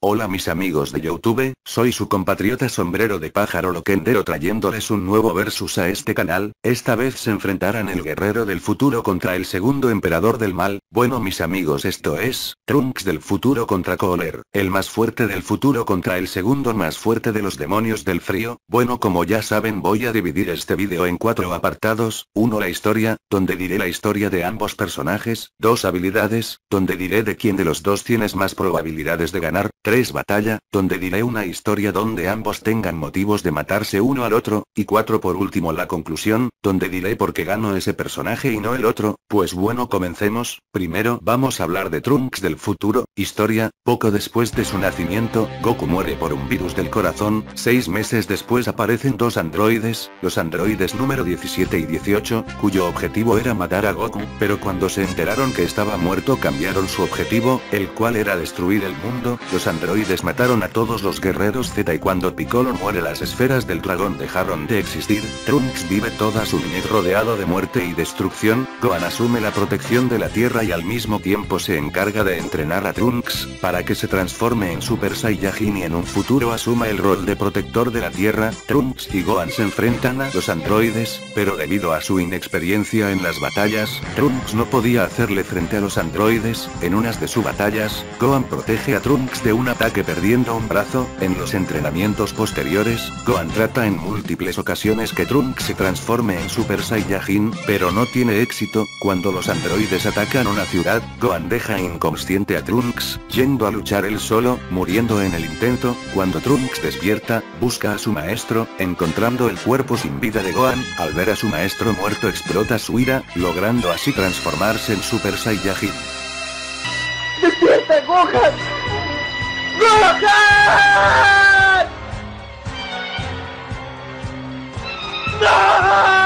Hola mis amigos de YouTube, soy su compatriota sombrero de pájaro loquendero trayéndoles un nuevo versus a este canal. Esta vez se enfrentarán el guerrero del futuro contra el segundo emperador del mal. Bueno mis amigos, esto es Trunks del futuro contra Cooler, el más fuerte del futuro contra el segundo más fuerte de los demonios del frío. Bueno, como ya saben, voy a dividir este vídeo en 4 apartados. 1, la historia, donde diré la historia de ambos personajes. 2, habilidades, donde diré de quién de los dos tienes más probabilidades de ganar. 3, batalla, donde diré una historia donde ambos tengan motivos de matarse uno al otro. Y 4, por último, la conclusión, donde diré por qué ganó ese personaje y no el otro. Pues bueno, comencemos. Primero vamos a hablar de Trunks del futuro. Historia: poco después de su nacimiento, Goku muere por un virus del corazón. 6 meses después aparecen dos androides, los androides número 17 y 18, cuyo objetivo era matar a Goku, pero cuando se enteraron que estaba muerto cambiaron su objetivo, el cual era destruir el mundo. Los androides mataron a todos los guerreros Z y cuando Piccolo muere las esferas del dragón dejaron de existir. Trunks vive toda su niñez rodeado de muerte y destrucción. Gohan asume la protección de la Tierra y al mismo tiempo se encarga de entrenar a Trunks, para que se transforme en Super Saiyajin y en un futuro asuma el rol de protector de la Tierra. Trunks y Gohan se enfrentan a los androides, pero debido a su inexperiencia en las batallas, Trunks no podía hacerle frente a los androides. En unas de sus batallas, Gohan protege a Trunks de un ataque perdiendo un brazo. En los entrenamientos posteriores, Gohan trata en múltiples ocasiones que Trunks se transforme en Super Saiyajin, pero no tiene éxito. Cuando los androides atacan una ciudad, Gohan deja inconsciente a Trunks, yendo a luchar él solo, muriendo en el intento. Cuando Trunks despierta, busca a su maestro, encontrando el cuerpo sin vida de Gohan. Al ver a su maestro muerto explota su ira, logrando así transformarse en Super Saiyajin. ¡Despierta, Gohan! ¡Gohan! ¡No!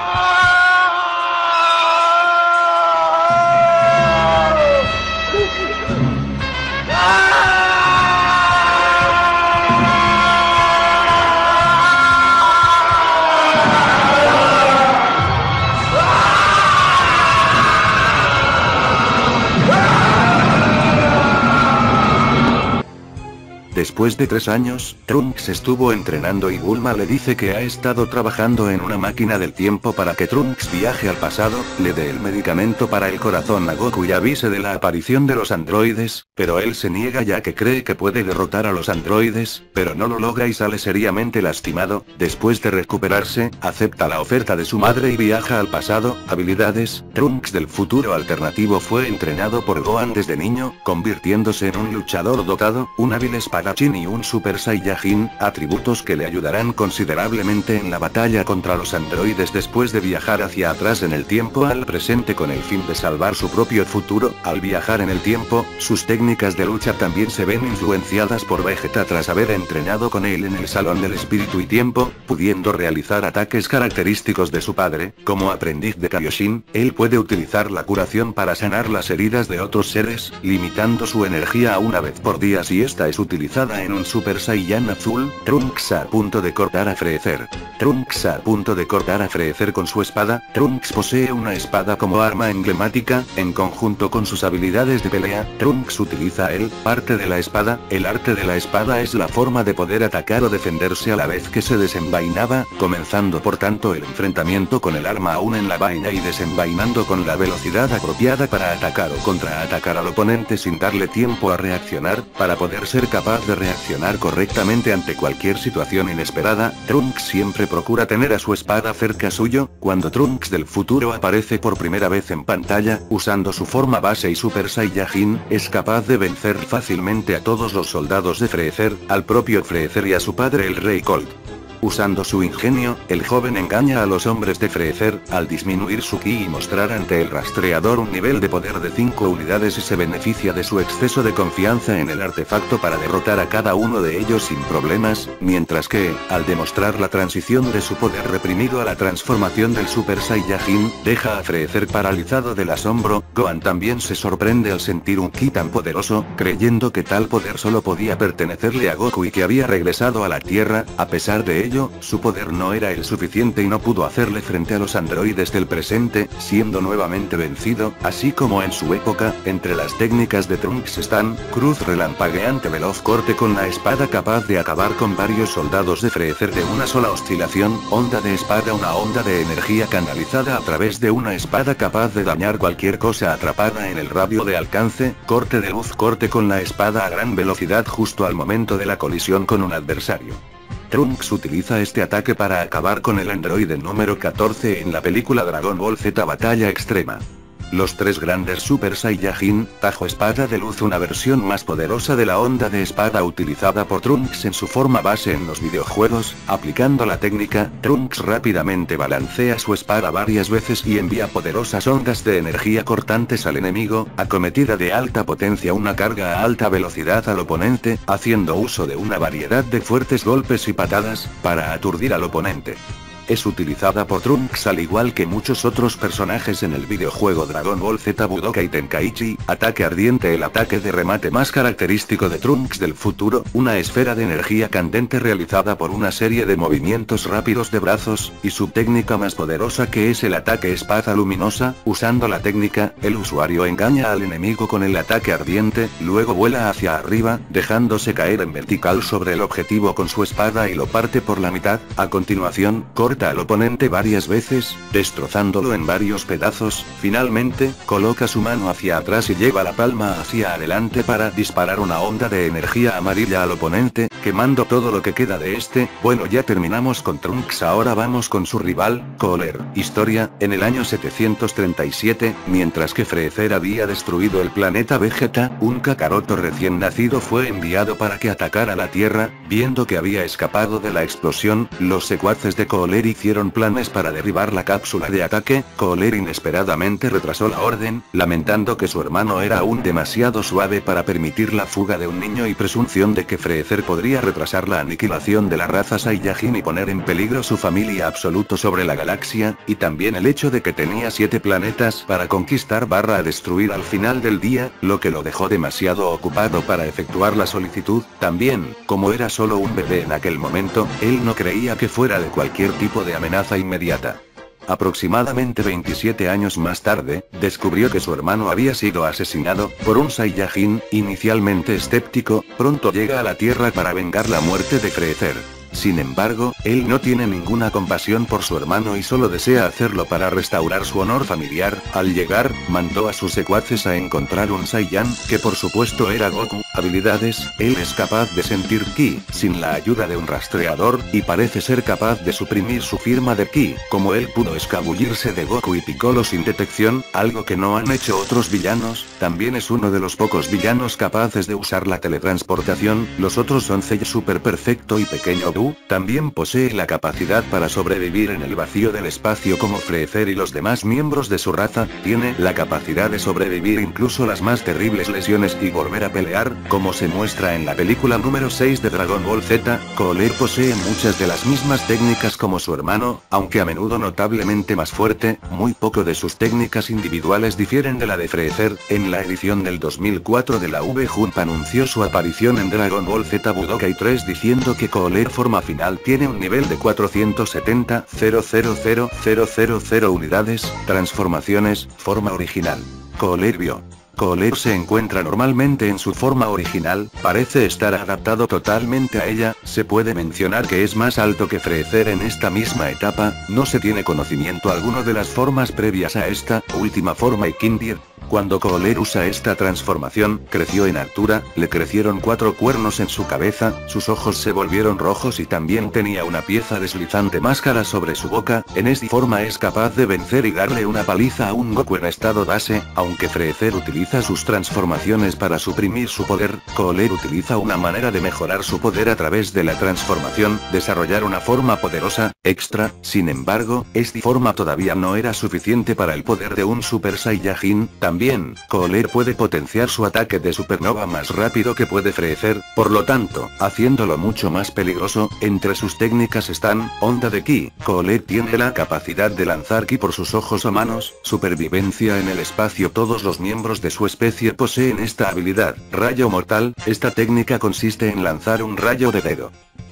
Después de 3 años, Trunks estuvo entrenando y Bulma le dice que ha estado trabajando en una máquina del tiempo para que Trunks viaje al pasado, le dé el medicamento para el corazón a Goku y avise de la aparición de los androides, pero él se niega ya que cree que puede derrotar a los androides, pero no lo logra y sale seriamente lastimado. Después de recuperarse, acepta la oferta de su madre y viaja al pasado. Habilidades: Trunks del futuro alternativo fue entrenado por Gohan desde niño, convirtiéndose en un luchador dotado, un hábil espadachín y un Super Saiyajin, atributos que le ayudarán considerablemente en la batalla contra los androides después de viajar hacia atrás en el tiempo al presente con el fin de salvar su propio futuro. Al viajar en el tiempo, sus técnicas de lucha también se ven influenciadas por Vegeta tras haber entrenado con él en el Salón del Espíritu y Tiempo, pudiendo realizar ataques característicos de su padre. Como aprendiz de Kaioshin, él puede utilizar la curación para sanar las heridas de otros seres, limitando su energía a una vez por día si esta es utilizada en un Super Saiyan azul. Trunks a punto de cortar a Freezer. Trunks a punto de cortar a Freezer con su espada. Trunks posee una espada como arma emblemática, en conjunto con sus habilidades de pelea. Trunks utiliza el arte de la espada. El arte de la espada es la forma de poder atacar o defenderse a la vez que se desenvainaba, comenzando por tanto el enfrentamiento con el arma aún en la vaina y desenvainando con la velocidad apropiada para atacar o contraatacar al oponente sin darle tiempo a reaccionar, para poder ser capaz de reaccionar correctamente ante cualquier situación inesperada. Trunks siempre procura tener a su espada cerca suyo. Cuando Trunks del futuro aparece por primera vez en pantalla, usando su forma base y Super Saiyajin, es capaz de vencer fácilmente a todos los soldados de Freezer, al propio Freezer y a su padre el Rey Colt. Usando su ingenio, el joven engaña a los hombres de Freezer, al disminuir su ki y mostrar ante el rastreador un nivel de poder de 5 unidades y se beneficia de su exceso de confianza en el artefacto para derrotar a cada uno de ellos sin problemas, mientras que, al demostrar la transición de su poder reprimido a la transformación del Super Saiyajin, deja a Freezer paralizado del asombro. Gohan también se sorprende al sentir un ki tan poderoso, creyendo que tal poder solo podía pertenecerle a Goku y que había regresado a la Tierra. A pesar de ello, ello, su poder no era el suficiente y no pudo hacerle frente a los androides del presente, siendo nuevamente vencido, así como en su época. Entre las técnicas de Trunks están, cruz relampagueante veloz corte con la espada capaz de acabar con varios soldados de Freezer de una sola oscilación, onda de espada una onda de energía canalizada a través de una espada capaz de dañar cualquier cosa atrapada en el radio de alcance, corte de luz corte con la espada a gran velocidad justo al momento de la colisión con un adversario. Trunks utiliza este ataque para acabar con el androide número 14 en la película Dragon Ball Z Batalla Extrema. Los tres grandes Super Saiyajin, Tajo espada de luz una versión más poderosa de la onda de espada utilizada por Trunks en su forma base en los videojuegos. Aplicando la técnica, Trunks rápidamente balancea su espada varias veces y envía poderosas ondas de energía cortantes al enemigo, acometida de alta potencia una carga a alta velocidad al oponente, haciendo uso de una variedad de fuertes golpes y patadas, para aturdir al oponente. Es utilizada por Trunks al igual que muchos otros personajes en el videojuego Dragon Ball Z Budokai Tenkaichi, ataque ardiente el ataque de remate más característico de Trunks del futuro, una esfera de energía candente realizada por una serie de movimientos rápidos de brazos, y su técnica más poderosa que es el ataque espada luminosa. Usando la técnica, el usuario engaña al enemigo con el ataque ardiente, luego vuela hacia arriba, dejándose caer en vertical sobre el objetivo con su espada y lo parte por la mitad. A continuación, corta al oponente varias veces, destrozándolo en varios pedazos. Finalmente, coloca su mano hacia atrás y lleva la palma hacia adelante para disparar una onda de energía amarilla al oponente, quemando todo lo que queda de este. Bueno, ya terminamos con Trunks, ahora vamos con su rival, Cooler. Historia: en el año 737, mientras que Freezer había destruido el planeta Vegeta, un Kakaroto recién nacido fue enviado para que atacara la Tierra. Viendo que había escapado de la explosión, los secuaces de Cooler hicieron planes para derribar la cápsula de ataque. Cooler inesperadamente retrasó la orden, lamentando que su hermano era aún demasiado suave para permitir la fuga de un niño y presunción de que Freezer podría retrasar la aniquilación de la raza Saiyajin y poner en peligro su familia absoluto sobre la galaxia, y también el hecho de que tenía 7 planetas para conquistar a destruir al final del día, lo que lo dejó demasiado ocupado para efectuar la solicitud. También, como era solo un bebé en aquel momento, él no creía que fuera de cualquier tipo de amenaza inmediata. Aproximadamente 27 años más tarde, descubrió que su hermano había sido asesinado por un Saiyajin. Inicialmente escéptico, pronto llega a la Tierra para vengar la muerte de Freezer. Sin embargo, él no tiene ninguna compasión por su hermano y solo desea hacerlo para restaurar su honor familiar. Al llegar, mandó a sus secuaces a encontrar un Saiyan, que por supuesto era Goku. Habilidades: él es capaz de sentir ki, sin la ayuda de un rastreador, y parece ser capaz de suprimir su firma de ki. Como él pudo escabullirse de Goku y Piccolo sin detección, algo que no han hecho otros villanos, también es uno de los pocos villanos capaces de usar la teletransportación. Los otros son Cell Super Perfecto y Pequeño Buu. También posee la capacidad para sobrevivir en el vacío del espacio como Freezer y los demás miembros de su raza. Tiene la capacidad de sobrevivir incluso las más terribles lesiones y volver a pelear, como se muestra en la película número 6 de Dragon Ball Z. Cooler posee muchas de las mismas técnicas como su hermano, aunque a menudo notablemente más fuerte. Muy poco de sus técnicas individuales difieren de la de Freezer. En la edición del 2004 de la V-Jump anunció su aparición en Dragon Ball Z Budokai 3 diciendo que Cooler forma final tiene un nivel de 470.000.000 unidades. Transformaciones: forma original. Cooler Bio. Cooler se encuentra normalmente en su forma original, parece estar adaptado totalmente a ella. Se puede mencionar que es más alto que Freezer en esta misma etapa. No se tiene conocimiento alguno de las formas previas a esta última forma y Kindir. Cuando Cooler usa esta transformación, creció en altura, le crecieron 4 cuernos en su cabeza, sus ojos se volvieron rojos y también tenía una pieza deslizante máscara sobre su boca. En esta forma es capaz de vencer y darle una paliza a un Goku en estado base. Aunque Freezer utiliza sus transformaciones para suprimir su poder, Cooler utiliza una manera de mejorar su poder a través de la transformación, desarrollar una forma poderosa, extra. Sin embargo, esta forma todavía no era suficiente para el poder de un Super Saiyajin. También, Cooler puede potenciar su ataque de supernova más rápido que puede Freezer, por lo tanto, haciéndolo mucho más peligroso. Entre sus técnicas están, onda de ki. Cooler tiene la capacidad de lanzar ki por sus ojos o manos. Supervivencia en el espacio: todos los miembros de su especie poseen esta habilidad. Rayo mortal: esta técnica consiste en lanzar un rayo de dedo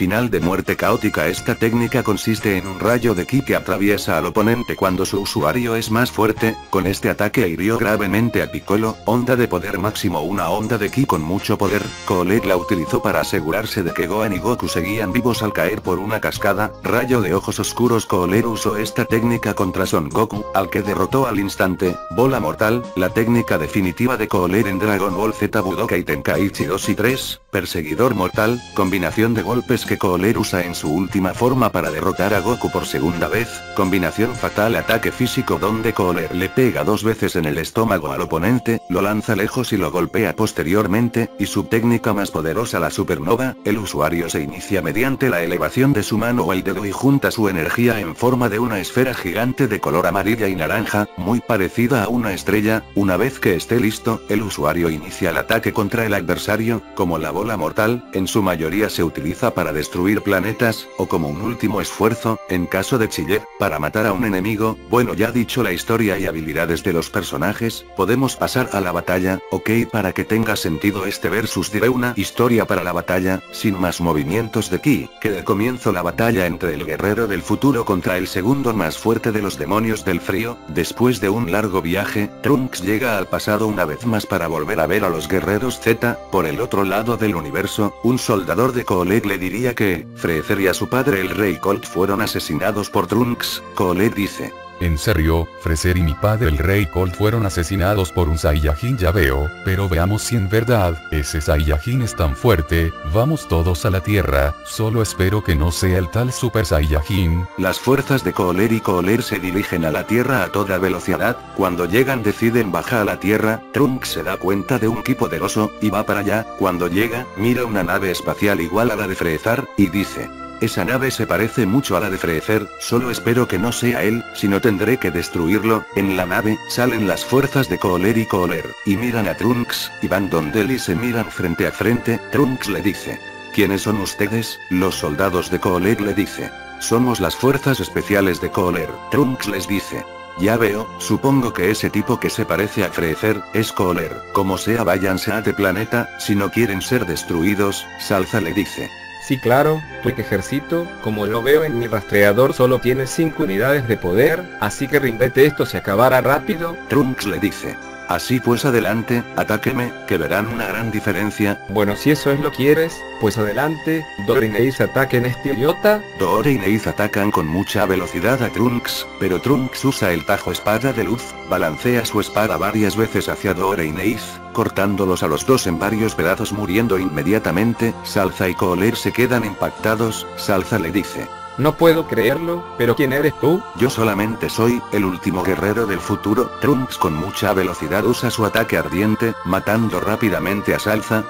final de muerte caótica. Esta técnica consiste en un rayo de ki que atraviesa al oponente cuando su usuario es más fuerte. Con este ataque hirió gravemente a Piccolo. Onda de poder máximo. Una onda de ki con mucho poder. Cooler la utilizó para asegurarse de que Gohan y Goku seguían vivos al caer por una cascada. Rayo de ojos oscuros. Cooler usó esta técnica contra Son Goku, al que derrotó al instante. Bola mortal, la técnica definitiva de Cooler en Dragon Ball Z Budokai Tenkaichi 2 y 3, perseguidor mortal, combinación de golpes que Cooler usa en su última forma para derrotar a Goku por segunda vez, combinación fatal ataque físico donde Cooler le pega 2 veces en el estómago al oponente, lo lanza lejos y lo golpea posteriormente, y su técnica más poderosa la supernova, el usuario se inicia mediante la elevación de su mano o el dedo y junta su energía en forma de una esfera gigante de color amarilla y naranja, muy parecida a una estrella. Una vez que esté listo, el usuario inicia el ataque contra el adversario. Como la bola mortal, en su mayoría se utiliza para destruir planetas, o como un último esfuerzo, en caso de chiller, para matar a un enemigo. Bueno, ya dicho la historia y habilidades de los personajes, podemos pasar a la batalla. Ok, para que tenga sentido este versus diré una historia para la batalla, sin más movimientos de ki, que de comienzo la batalla entre el guerrero del futuro contra el segundo más fuerte de los demonios del frío. Después de un largo viaje, Trunks llega al pasado una vez más para volver a ver a los guerreros Z. Por el otro lado del universo, un soldador de Cooler le diría que Freezer y a su padre el Rey Colt fueron asesinados por Trunks. Cooler dice: ¿En serio? Freezer y mi padre el Rey Colt fueron asesinados por un Saiyajin, ya veo, pero veamos si en verdad, ese Saiyajin es tan fuerte. Vamos todos a la Tierra, solo espero que no sea el tal Super Saiyajin. Las fuerzas de Cooler y Cooler se dirigen a la Tierra a toda velocidad. Cuando llegan deciden bajar a la Tierra. Trunks se da cuenta de un ki poderoso, y va para allá. Cuando llega, mira una nave espacial igual a la de Freezer, y dice: esa nave se parece mucho a la de Freezer, solo espero que no sea él, si no tendré que destruirlo. En la nave, salen las fuerzas de Cooler y Cooler, y miran a Trunks, y van donde él y se miran frente a frente. Trunks le dice: ¿quiénes son ustedes? Los soldados de Cooler le dice: somos las fuerzas especiales de Cooler. Trunks les dice: ya veo, supongo que ese tipo que se parece a Freezer, es Cooler. Como sea, váyanse a este planeta, si no quieren ser destruidos. Salza le dice: sí, claro, tu ejército, como lo veo en mi rastreador, solo tiene 5 unidades de poder, así que ríndete, esto se acabará rápido. Trunks le dice: así pues adelante, atáqueme, que verán una gran diferencia. Bueno, si eso es lo quieres, pues adelante. Dory y Neith ataquen este idiota. Dory y Neith atacan con mucha velocidad a Trunks, pero Trunks usa el tajo espada de luz, balancea su espada varias veces hacia Dory y Neith, cortándolos a los dos en varios pedazos, muriendo inmediatamente. Salza y Cooler se quedan impactados. Salza le dice: no puedo creerlo, pero ¿quién eres tú? Yo solamente soy el último guerrero del futuro. Trunks con mucha velocidad usa su ataque ardiente, matando rápidamente a Salza.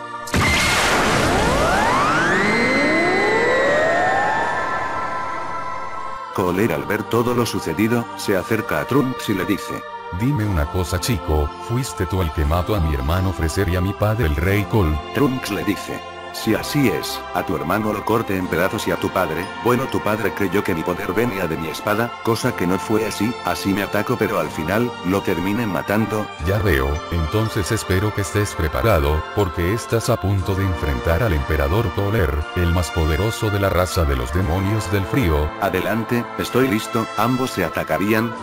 Cooler, al ver todo lo sucedido, se acerca a Trunks y le dice: dime una cosa, chico, ¿fuiste tú el que mató a mi hermano Freezer y a mi padre el Rey Colt? Trunks le dice: si así es, a tu hermano lo corté en pedazos y a tu padre, bueno, tu padre creyó que mi poder venía de mi espada, cosa que no fue así, así me atacó, pero al final, lo terminé matando. Ya veo, entonces espero que estés preparado, porque estás a punto de enfrentar al emperador Cooler, el más poderoso de la raza de los demonios del frío. Adelante, estoy listo. Ambos se atacarían.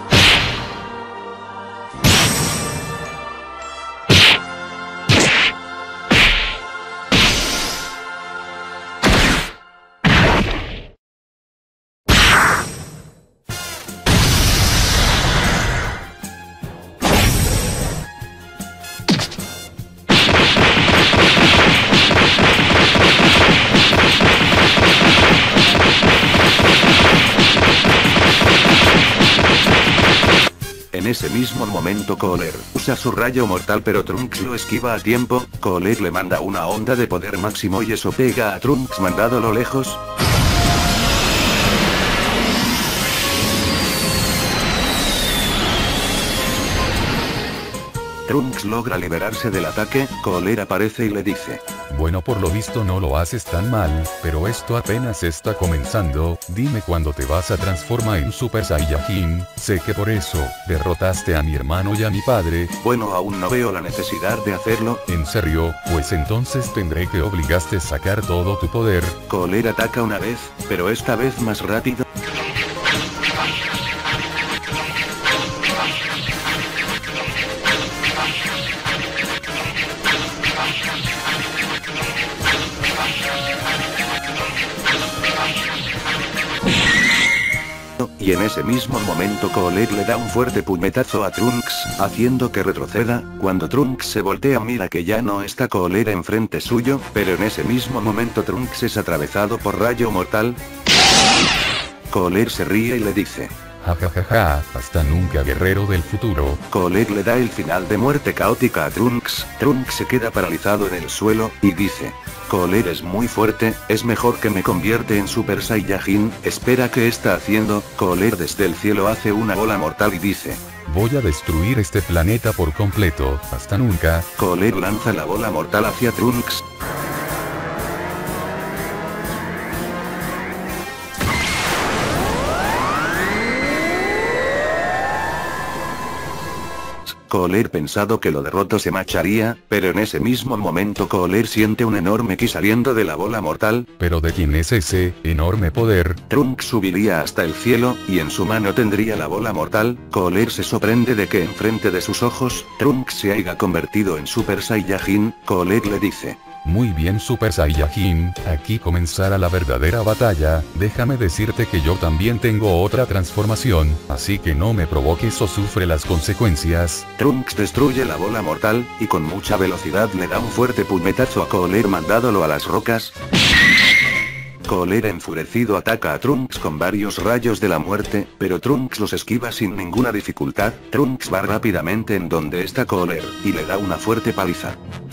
En ese mismo momento Cooler usa su rayo mortal, pero Trunks lo esquiva a tiempo. Cooler le manda una onda de poder máximo y eso pega a Trunks mandándolo lejos. Trunks logra liberarse del ataque, Cooler aparece y le dice. Bueno, por lo visto no lo haces tan mal, pero esto apenas está comenzando. Dime cuándo te vas a transformar en Super Saiyajin. Sé que por eso derrotaste a mi hermano y a mi padre. Bueno, aún no veo la necesidad de hacerlo. ¿En serio? Pues entonces tendré que obligarte a sacar todo tu poder. Cooler ataca una vez, pero esta vez más rápido. Y en ese mismo momento Cooler le da un fuerte puñetazo a Trunks, haciendo que retroceda. Cuando Trunks se voltea mira que ya no está Cooler enfrente suyo, pero en ese mismo momento Trunks es atravesado por rayo mortal. Cooler se ríe y le dice. Jajajaja, hasta nunca, guerrero del futuro. Cooler le da el final de muerte caótica a Trunks. Trunks se queda paralizado en el suelo, y dice. Cooler es muy fuerte, es mejor que me convierte en Super Saiyajin. Espera, ¿qué está haciendo? Cooler desde el cielo hace una bola mortal y dice. Voy a destruir este planeta por completo, hasta nunca. Cooler lanza la bola mortal hacia Trunks. Cooler pensado que lo derroto se marcharía, pero en ese mismo momento Cooler siente un enorme ki saliendo de la bola mortal. ¿Pero de quién es ese enorme poder? Trunks subiría hasta el cielo, y en su mano tendría la bola mortal. Cooler se sorprende de que enfrente de sus ojos, Trunks se haya convertido en Super Saiyajin. Cooler le dice. Muy bien, Super Saiyajin, aquí comenzará la verdadera batalla. Déjame decirte que yo también tengo otra transformación, así que no me provoques o sufre las consecuencias. Trunks destruye la bola mortal, y con mucha velocidad le da un fuerte puñetazo a Cooler mandándolo a las rocas. Cooler enfurecido ataca a Trunks con varios rayos de la muerte, pero Trunks los esquiva sin ninguna dificultad. Trunks va rápidamente en donde está Cooler, y le da una fuerte paliza.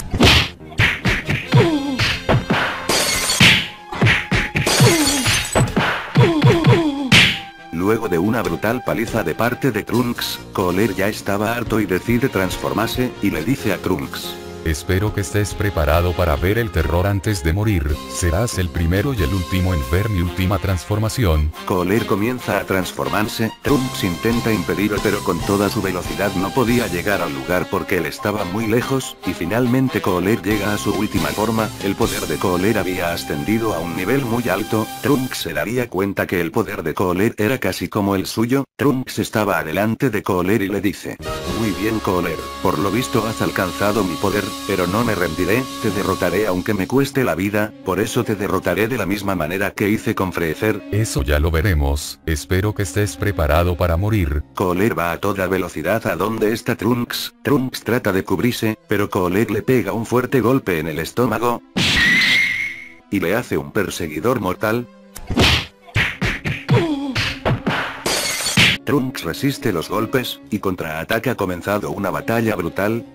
Luego de una brutal paliza de parte de Trunks, Cooler ya estaba harto y decide transformarse, y le dice a Trunks. Espero que estés preparado para ver el terror antes de morir. Serás el primero y el último en ver mi última transformación. Cooler comienza a transformarse. Trunks intenta impedirlo, pero con toda su velocidad no podía llegar al lugar porque él estaba muy lejos, y finalmente Cooler llega a su última forma. El poder de Cooler había ascendido a un nivel muy alto. Trunks se daría cuenta que el poder de Cooler era casi como el suyo. Trunks estaba adelante de Cooler y le dice. Muy bien, Cooler, por lo visto has alcanzado mi poder. Pero no me rendiré, te derrotaré aunque me cueste la vida, por eso te derrotaré de la misma manera que hice con Freezer. Eso ya lo veremos, espero que estés preparado para morir. Cooler va a toda velocidad a donde está Trunks. Trunks trata de cubrirse, pero Cooler le pega un fuerte golpe en el estómago. Y le hace un perseguidor mortal. Trunks resiste los golpes, y contraataca. Ha comenzado una batalla brutal.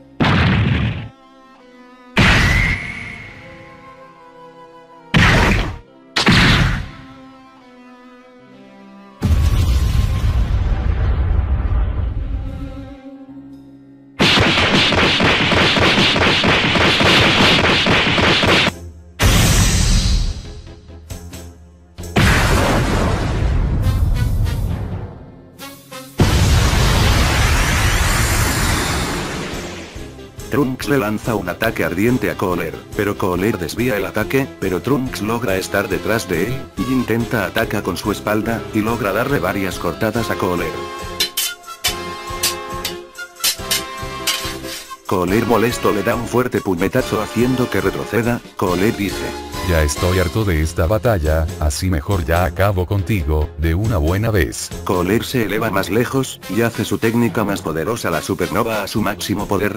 Trunks le lanza un ataque ardiente a Cooler, pero Cooler desvía el ataque, pero Trunks logra estar detrás de él, y intenta atacar con su espalda, y logra darle varias cortadas a Cooler. Cooler molesto le da un fuerte puñetazo haciendo que retroceda. Cooler dice. Ya estoy harto de esta batalla, así mejor ya acabo contigo, de una buena vez. Cooler se eleva más lejos, y hace su técnica más poderosa, la supernova, a su máximo poder.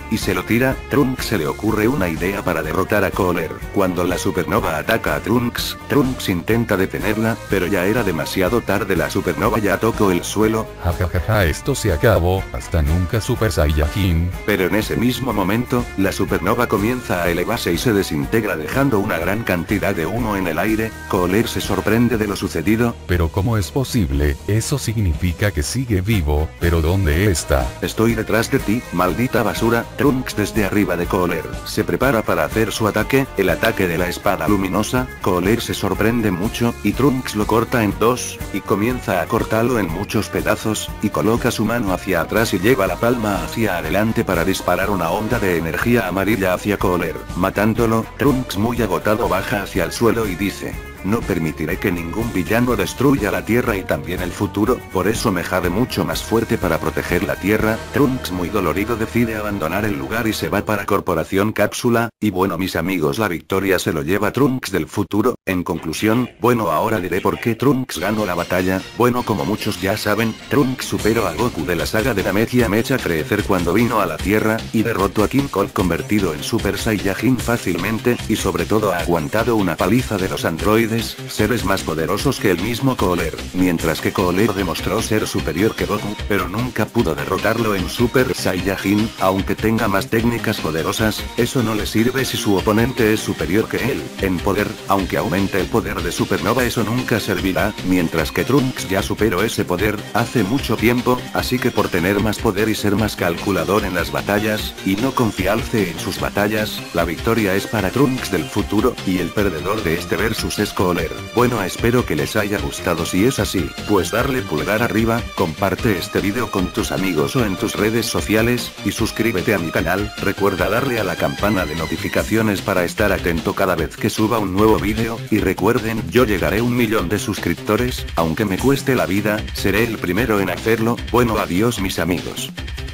y se lo tira. Trunks se le ocurre una idea para derrotar a Cooler. Cuando la supernova ataca a Trunks, Trunks intenta detenerla, pero ya era demasiado tarde, la supernova ya tocó el suelo. Jajajaja, esto se acabó, hasta nunca Super Saiyajin. Pero en ese mismo momento, la supernova comienza a elevarse y se desintegra dejando una gran cantidad de humo en el aire. Cooler se sorprende de lo sucedido. Pero ¿cómo es posible? Eso significa que sigue vivo, pero ¿dónde está? Estoy detrás de ti, maldita basura. Trunks desde arriba de Cooler se prepara para hacer su ataque, el ataque de la espada luminosa. Cooler se sorprende mucho, y Trunks lo corta en dos, y comienza a cortarlo en muchos pedazos, y coloca su mano hacia atrás y lleva la palma hacia adelante para disparar una onda de energía amarilla hacia Cooler, matándolo. Trunks muy agotado baja hacia el suelo y dice: no permitiré que ningún villano destruya la Tierra y también el futuro, por eso me haré mucho más fuerte para proteger la Tierra. Trunks muy dolorido decide abandonar el lugar y se va para Corporación Cápsula, y bueno mis amigos, la victoria se lo lleva Trunks del futuro. En conclusión, bueno, ahora diré por qué Trunks ganó la batalla. Bueno, como muchos ya saben, Trunks superó a Goku de la saga de la media mecha crecer cuando vino a la Tierra, y derrotó a King Kong convertido en Super Saiyajin fácilmente, y sobre todo ha aguantado una paliza de los androides, seres más poderosos que el mismo Cooler, mientras que Cooler demostró ser superior que Goku, pero nunca pudo derrotarlo en Super Saiyajin. Aunque tenga más técnicas poderosas, eso no le sirve si su oponente es superior que él en poder. Aunque aumente el poder de Supernova, eso nunca servirá, mientras que Trunks ya superó ese poder hace mucho tiempo, así que por tener más poder y ser más calculador en las batallas, y no confiarse en sus batallas, la victoria es para Trunks del futuro, y el perdedor de este versus es Cooler. Bueno, espero que les haya gustado. Si es así, pues darle pulgar arriba, comparte este video con tus amigos o en tus redes sociales, y suscríbete a mi canal. Recuerda darle a la campana de notificaciones para estar atento cada vez que suba un nuevo video, y recuerden, yo llegaré a 1 millón de suscriptores, aunque me cueste la vida, seré el primero en hacerlo. Bueno, adiós mis amigos.